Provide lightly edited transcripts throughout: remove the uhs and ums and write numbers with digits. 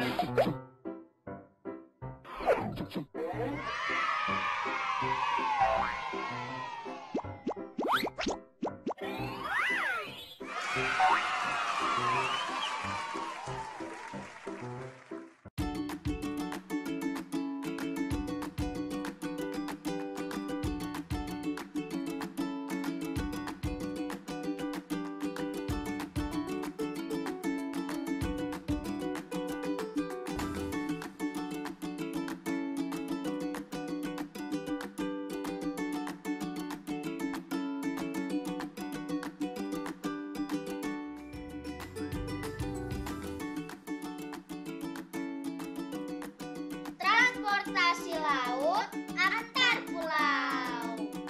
Transportasi laut antar pulau.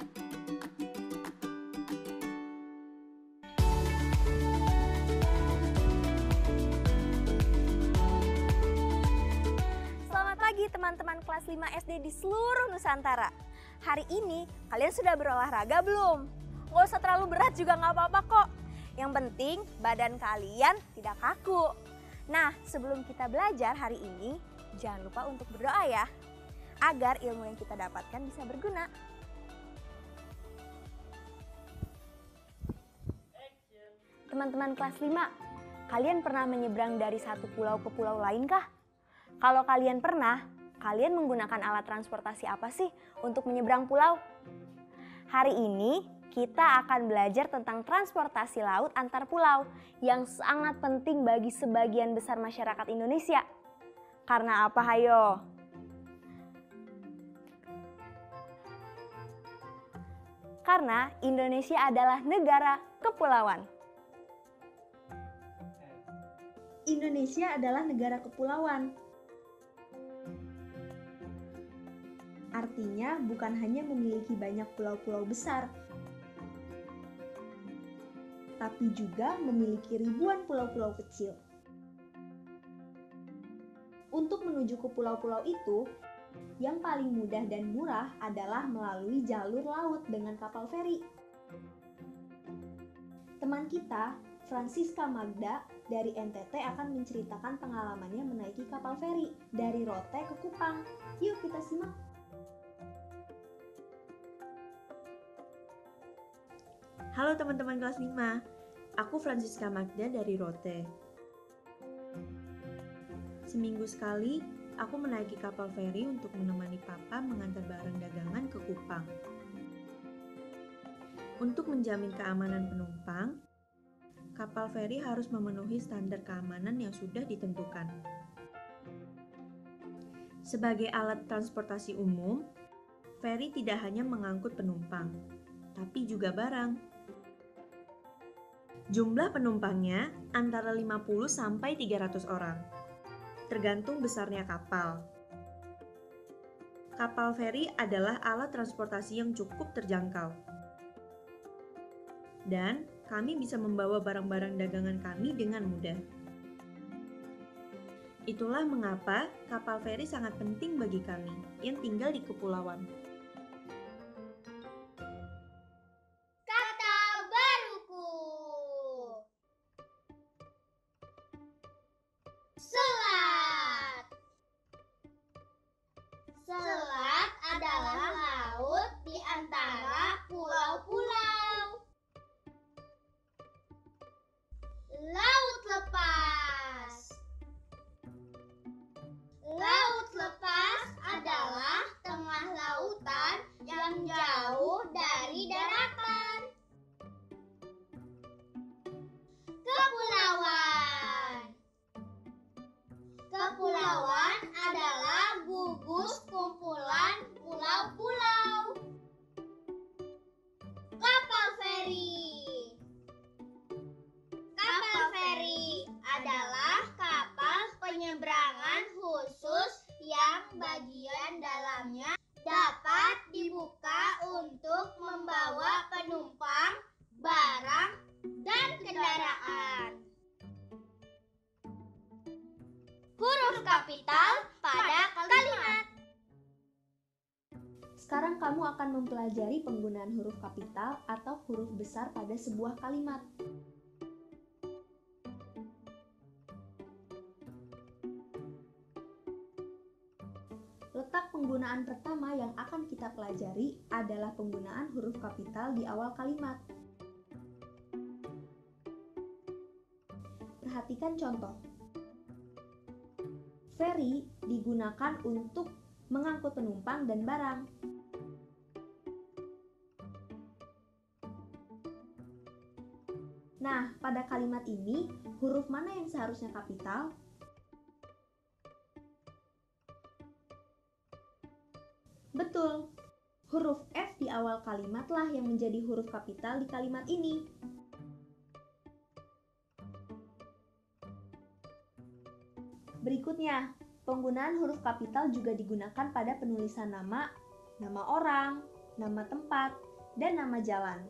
Selamat pagi teman-teman kelas 5 SD di seluruh Nusantara. Hari ini kalian sudah berolahraga belum? Nggak usah terlalu berat juga nggak apa-apa kok. Yang penting badan kalian tidak kaku. Nah, sebelum kita belajar hari ini, jangan lupa untuk berdoa ya, agar ilmu yang kita dapatkan bisa berguna. Teman-teman kelas 5, kalian pernah menyeberang dari satu pulau ke pulau lain kah? Kalau kalian pernah, kalian menggunakan alat transportasi apa sih untuk menyeberang pulau? Hari ini kita akan belajar tentang transportasi laut antar pulau yang sangat penting bagi sebagian besar masyarakat Indonesia. Karena apa, hayo? Karena Indonesia adalah negara kepulauan. Indonesia adalah negara kepulauan. Artinya bukan hanya memiliki banyak pulau-pulau besar, tapi juga memiliki ribuan pulau-pulau kecil. Untuk menuju ke pulau-pulau itu, yang paling mudah dan murah adalah melalui jalur laut dengan kapal feri. Teman kita, Francisca Magda dari NTT akan menceritakan pengalamannya menaiki kapal feri dari Rote ke Kupang. Yuk kita simak. Halo teman-teman kelas 5, aku Francisca Magda dari Rote. Seminggu sekali, aku menaiki kapal feri untuk menemani Papa mengantar barang dagangan ke Kupang. Untuk menjamin keamanan penumpang, kapal feri harus memenuhi standar keamanan yang sudah ditentukan. Sebagai alat transportasi umum, feri tidak hanya mengangkut penumpang, tapi juga barang. Jumlah penumpangnya antara 50 sampai 300 orang. Tergantung besarnya kapal. Kapal feri adalah alat transportasi yang cukup terjangkau. Dan kami bisa membawa barang-barang dagangan kami dengan mudah. Itulah mengapa kapal feri sangat penting bagi kami yang tinggal di kepulauan. Kata baruku. Selat. Selat adalah laut di antara pulau-pulau. Laut lepas. Laut lepas adalah tengah lautan yang jauh dari daratan. Kepulauan. Kepulauan adalah gugus kumpulan pulau-pulau. Kapal feri. Kapal feri adalah kapal penyeberangan khusus yang bagian dalamnya dapat dibuka untuk membawa penumpang, barang, dan kendaraan. Huruf kapital pada kalimat. Sekarang kamu akan mempelajari penggunaan huruf kapital atau huruf besar pada sebuah kalimat. Penggunaan pertama yang akan kita pelajari adalah penggunaan huruf kapital di awal kalimat. Perhatikan contoh. Ferry digunakan untuk mengangkut penumpang dan barang. Nah, pada kalimat ini, huruf mana yang seharusnya kapital? Betul, huruf F di awal kalimatlah yang menjadi huruf kapital di kalimat ini. Berikutnya, penggunaan huruf kapital juga digunakan pada penulisan nama, nama orang, nama tempat, dan nama jalan.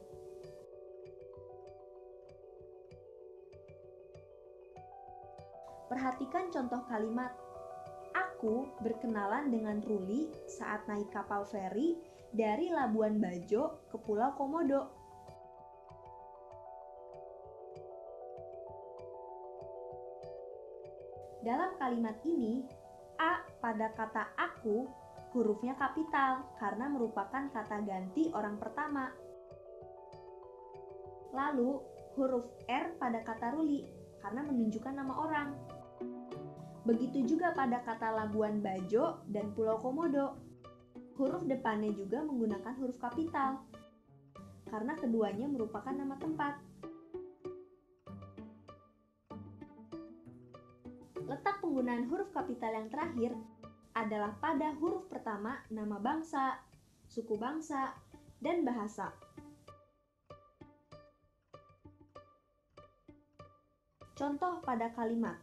Perhatikan contoh kalimat. Aku berkenalan dengan Ruli saat naik kapal feri dari Labuan Bajo ke Pulau Komodo. Dalam kalimat ini, A pada kata aku hurufnya kapital karena merupakan kata ganti orang pertama. Lalu, huruf R pada kata Ruli karena menunjukkan nama orang. Begitu juga pada kata Labuan Bajo dan Pulau Komodo. Huruf depannya juga menggunakan huruf kapital, karena keduanya merupakan nama tempat. Letak penggunaan huruf kapital yang terakhir adalah pada huruf pertama nama bangsa, suku bangsa, dan bahasa. Contoh pada kalimat.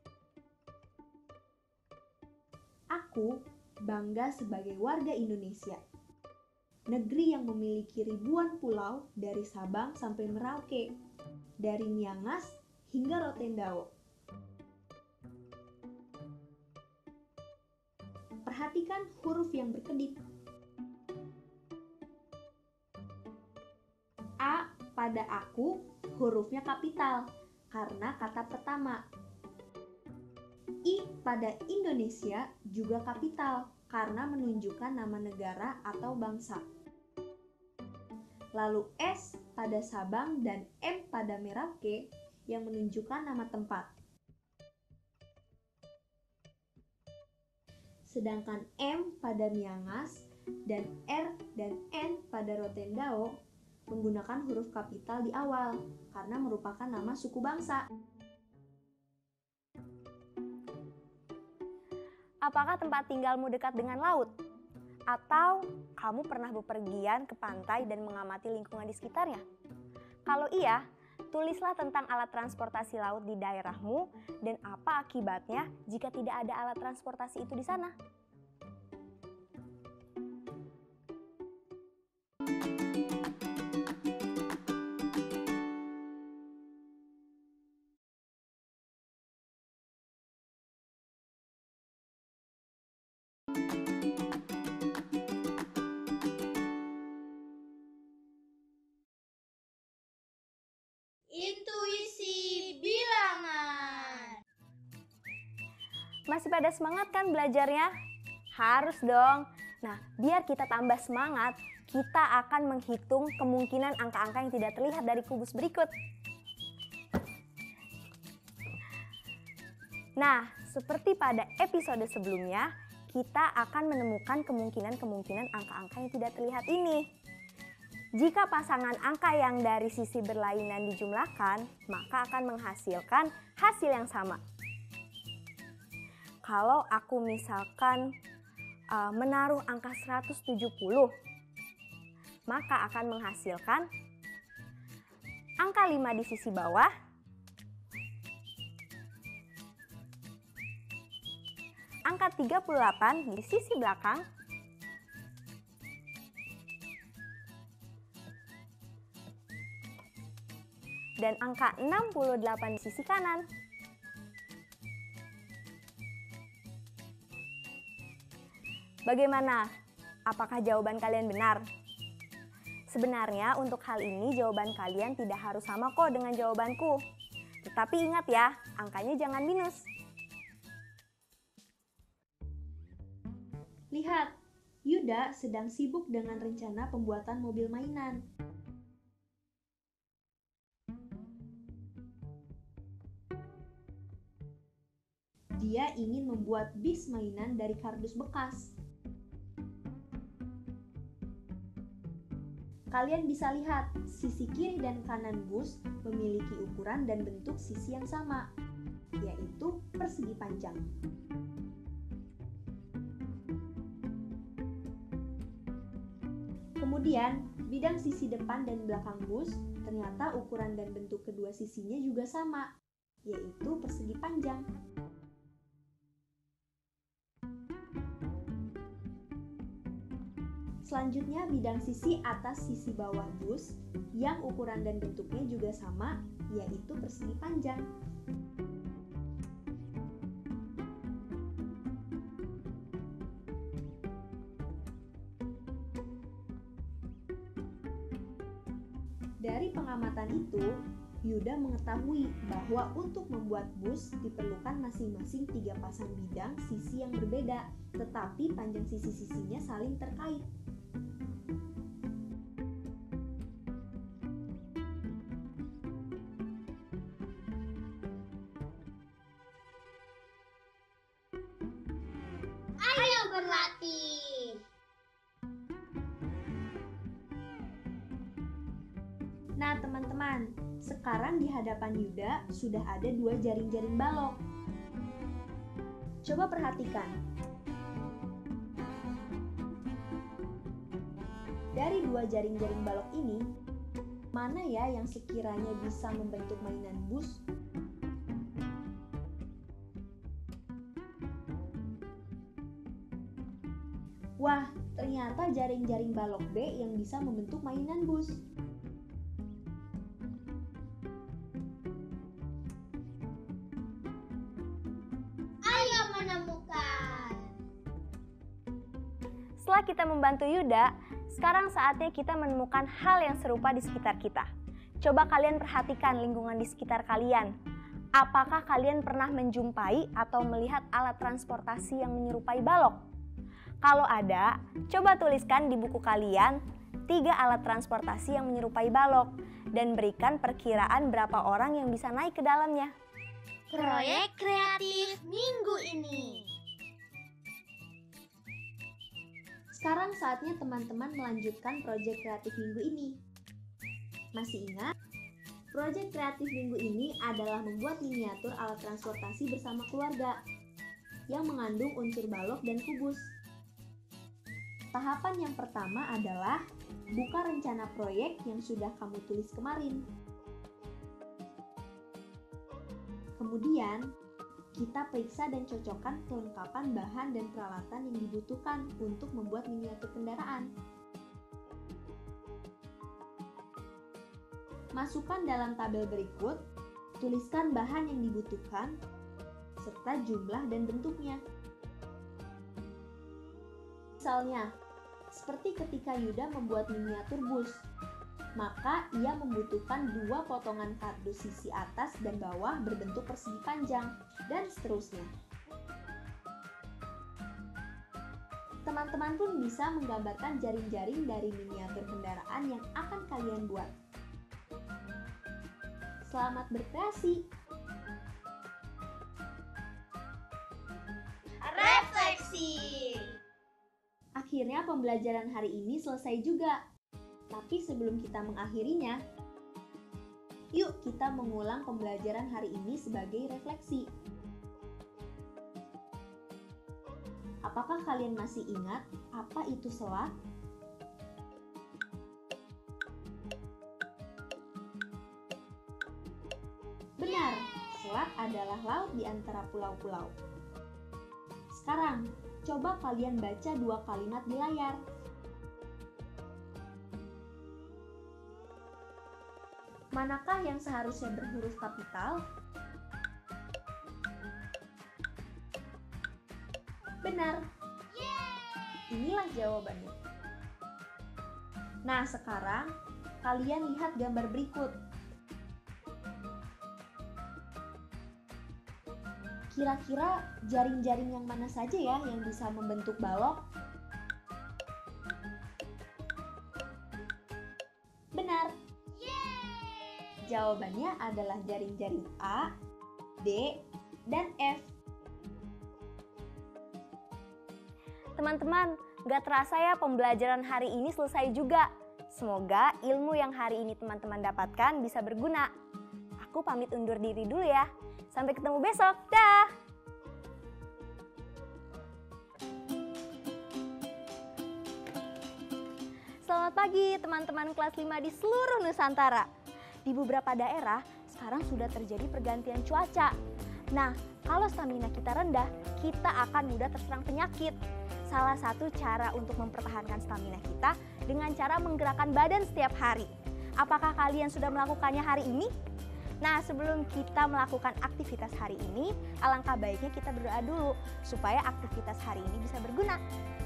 Aku bangga sebagai warga Indonesia, negeri yang memiliki ribuan pulau dari Sabang sampai Merauke, dari Miangas hingga Rotendao. Perhatikan huruf yang berkedip. A pada aku hurufnya kapital karena kata pertama. I pada Indonesia juga kapital karena menunjukkan nama negara atau bangsa. Lalu S pada Sabang dan M pada Merauke yang menunjukkan nama tempat. Sedangkan M pada Miangas dan R dan N pada Rotendao menggunakan huruf kapital di awal karena merupakan nama suku bangsa. Apakah tempat tinggalmu dekat dengan laut? Atau kamu pernah bepergian ke pantai dan mengamati lingkungan di sekitarnya? Kalau iya, tulislah tentang alat transportasi laut di daerahmu dan apa akibatnya jika tidak ada alat transportasi itu di sana. Intuisi bilangan. Masih pada semangat kan belajarnya? Harus dong. Nah, biar kita tambah semangat, kita akan menghitung kemungkinan angka-angka yang tidak terlihat dari kubus berikut. Nah, seperti pada episode sebelumnya, kita akan menemukan kemungkinan-kemungkinan angka-angka yang tidak terlihat ini. Jika pasangan angka yang dari sisi berlainan dijumlahkan, maka akan menghasilkan hasil yang sama. Kalau aku misalkan menaruh angka 170, maka akan menghasilkan angka 5 di sisi bawah, angka 38 di sisi belakang, dan angka 68 di sisi kanan. Bagaimana? Apakah jawaban kalian benar? Sebenarnya untuk hal ini jawaban kalian tidak harus sama kok dengan jawabanku. Tetapi ingat ya, angkanya jangan minus. Lihat, Yuda sedang sibuk dengan rencana pembuatan mobil mainan. Dia ingin membuat bis mainan dari kardus bekas. Kalian bisa lihat, sisi kiri dan kanan bus memiliki ukuran dan bentuk sisi yang sama, yaitu persegi panjang. Kemudian, bidang sisi depan dan belakang bus ternyata ukuran dan bentuk kedua sisinya juga sama, yaitu persegi panjang. Selanjutnya, bidang sisi atas sisi bawah bus yang ukuran dan bentuknya juga sama, yaitu persegi panjang. Dari pengamatan itu, Yuda mengetahui bahwa untuk membuat bus diperlukan masing-masing 3 pasang bidang sisi yang berbeda, tetapi panjang sisi-sisinya saling terkait. Ayo berlatih. Nah teman-teman, sekarang di hadapan Yuda sudah ada 2 jaring-jaring balok. Coba perhatikan. Dari 2 jaring-jaring balok ini, mana ya yang sekiranya bisa membentuk mainan bus? Wah, ternyata jaring-jaring balok B yang bisa membentuk mainan bus. Ayo menemukan. Setelah kita membantu Yuda, sekarang saatnya kita menemukan hal yang serupa di sekitar kita. Coba kalian perhatikan lingkungan di sekitar kalian. Apakah kalian pernah menjumpai atau melihat alat transportasi yang menyerupai balok? Kalau ada, coba tuliskan di buku kalian 3 alat transportasi yang menyerupai balok dan berikan perkiraan berapa orang yang bisa naik ke dalamnya. Proyek kreatif minggu ini. Sekarang saatnya teman-teman melanjutkan proyek kreatif minggu ini. Masih ingat? Proyek kreatif minggu ini adalah membuat miniatur alat transportasi bersama keluarga yang mengandung unsur balok dan kubus. Tahapan yang pertama adalah buka rencana proyek yang sudah kamu tulis kemarin. Kemudian, kita periksa dan cocokkan kelengkapan bahan dan peralatan yang dibutuhkan untuk membuat miniatur kendaraan. Masukkan dalam tabel berikut, tuliskan bahan yang dibutuhkan, serta jumlah dan bentuknya. Misalnya, seperti ketika Yuda membuat miniatur bus, maka ia membutuhkan 2 potongan kardus sisi atas dan bawah berbentuk persegi panjang, dan seterusnya. Teman-teman pun bisa menggambarkan jaring-jaring dari miniatur kendaraan yang akan kalian buat. Selamat berkreasi! Refleksi. Akhirnya pembelajaran hari ini selesai juga. Tapi sebelum kita mengakhirinya, yuk kita mengulang pembelajaran hari ini sebagai refleksi. Apakah kalian masih ingat apa itu selat? Benar, selat adalah laut di antara pulau-pulau. Sekarang, coba kalian baca 2 kalimat di layar. Manakah yang seharusnya berhuruf kapital? Benar. Inilah jawabannya. Nah, sekarang kalian lihat gambar berikut. Kira-kira jaring-jaring yang mana saja ya yang bisa membentuk balok? Jawabannya adalah jaring-jaring A, D, dan F. Teman-teman, gak terasa ya pembelajaran hari ini selesai juga. Semoga ilmu yang hari ini teman-teman dapatkan bisa berguna. Aku pamit undur diri dulu ya. Sampai ketemu besok. Dah! Selamat pagi teman-teman kelas 5 di seluruh Nusantara. Di beberapa daerah sekarang sudah terjadi pergantian cuaca. Nah, kalau stamina kita rendah, kita akan mudah terserang penyakit. Salah satu cara untuk mempertahankan stamina kita dengan cara menggerakkan badan setiap hari. Apakah kalian sudah melakukannya hari ini? Nah, sebelum kita melakukan aktivitas hari ini, alangkah baiknya kita berdoa dulu supaya aktivitas hari ini bisa berguna.